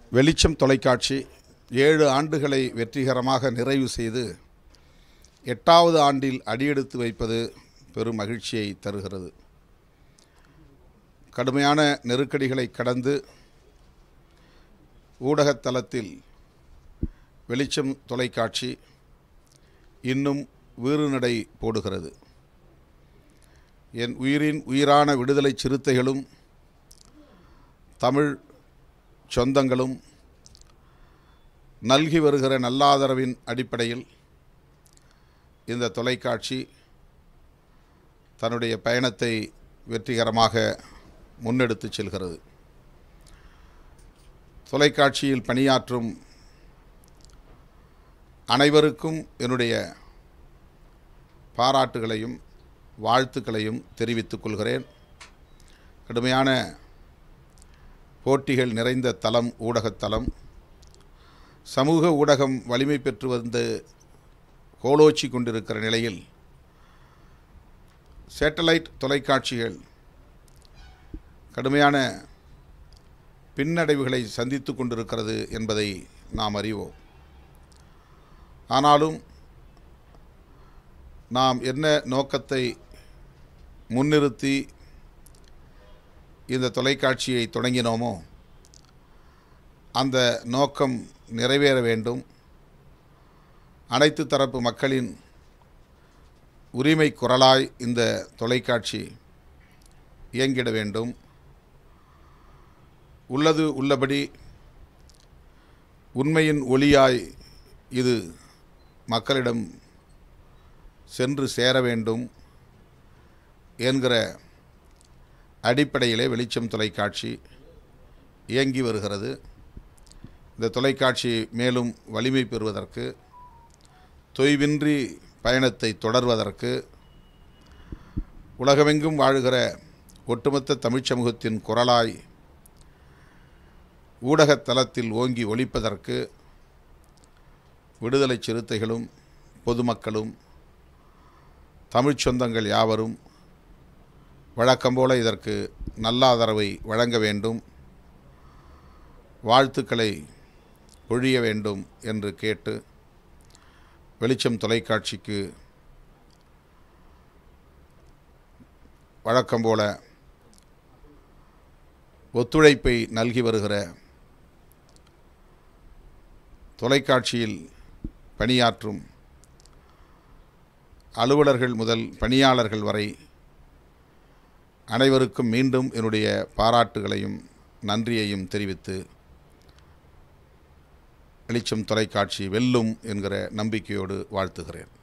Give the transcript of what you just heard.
வெளிச்சம் தொலைக்காட்சி 7 ஆண்டுகளை வெற்றிகரமாக நிறைவு செய்து 8வது ஆண்டில் அடியெடுத்து வைப்பது பெரும் மகிழ்ச்சியை தருகிறது. கடுமையான நெருக்கடிகளை கடந்து ஊடகத்தளத்தில் வெளிச்சம் தொலைக்காட்சி இன்னும் வீறுநடை போடுகிறது. என் உயிரின் உயிரான விடுதலை சிறுத்தைகளும் தமிழ் சொந்தங்களும் நல்கி வருகிற நல்லாதரவின் அடிப்படையில் இந்த தொலைக்காட்சி தன்னுடைய பயணத்தை வெற்றிகரமாக முன்னெடுத்து செல்கிறது. தொலைக்காட்சியில் பணியாற்றும் அனைவருக்கும் என்னுடைய பாராட்டுகளையும் வாழ்த்துக்களையும் தெரிவித்துக் கொள்கிறேன். கடுமையான போட்டிகள் நிறைந்த தளம் ஊடகத்தளம். சமூக ஊடகம் வலிமை பெற்று வந்து கோலோச்சி கொண்டிருக்கிற நிலையில் சேட்டலைட் தொலைக்காட்சிகள் கடுமையான பின்னடைவுகளை சந்தித்து கொண்டிருக்கிறது என்பதை நாம் அறிவோம். ஆனாலும் நாம் என்ன நோக்கத்தை முன்னிறுத்தி இந்த தொலைக்காட்சியை தொடங்கினோமோ அந்த நோக்கம் நிறைவேற வேண்டும். அனைத்து தரப்பு மக்களின் உரிமை குரலாய் இந்த தொலைக்காட்சி இயங்கிட வேண்டும். உள்ளது உள்ளபடி உண்மையின் ஒளியாய் இது மக்களிடம் சென்று சேர வேண்டும் என்கிற அடிப்படையிலே வெளிச்சம் தொலைக்காட்சி இயங்கி வருகிறது. இந்த தொலைக்காட்சி மேலும் வலிமை பெறுவதற்கு, தொய்வின்றி பயணத்தை தொடர்வதற்கு, உலகமெங்கும் வாழுகிற ஒட்டுமொத்த தமிழ் சமூகத்தின் குரலாய் ஊடகத்தளத்தில் ஓங்கி ஒலிப்பதற்கு விடுதலை சிறுத்தைகளும் பொதுமக்களும் தமிழ்ச் சொந்தங்கள் யாவரும் வழக்கம்போல இதற்கு நல்ல ஆதரவை வழங்க வேண்டும், வாழ்த்துக்களை பொழிய வேண்டும் என்று கேட்டு வெளிச்சம் தொலைக்காட்சிக்கு வழக்கம்போல ஒத்துழைப்பை நல்கி வருகிற தொலைக்காட்சியில் பணியாற்றும் அலுவலர்கள் முதல் பணியாளர்கள் வரை அனைவருக்கும் மீண்டும் என்னுடைய பாராட்டுகளையும் நன்றியையும் தெரிவித்து வெளிச்சம் தொலைக்காட்சி வெல்லும் என்கிற நம்பிக்கையோடு வாழ்த்துகிறேன்.